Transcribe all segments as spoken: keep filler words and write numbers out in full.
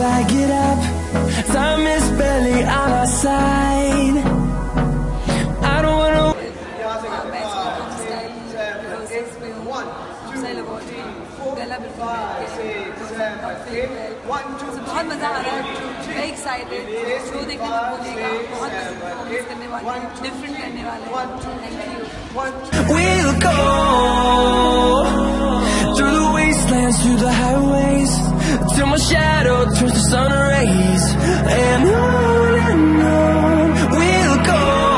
I get up. Time is barely on our side. I don't wanna. बहुत मजा आ रहा है, मैं एक्साइटेड, शो देखने में भूलेगा, बहुत परफॉर्मेंस करने वाले हैं, डिफरेंट करने वाले हैं। Thank you. We'll go through the wastelands, through the highways, till my shadow turns to sun rays, and on and on. We'll go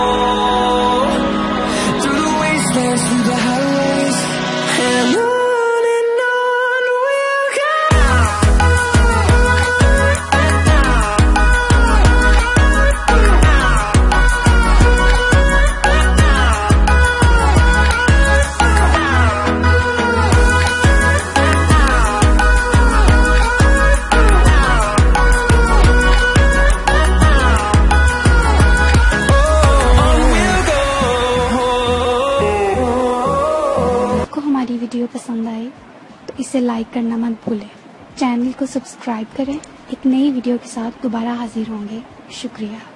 through the wastelands, through the highways, and on. हमारी video पसंद आए तो इसे like करना मत भूलें। Channel को subscribe करें। एक नई वीडियो के साथ दोबारा हाजिर होंगे। शुक्रिया।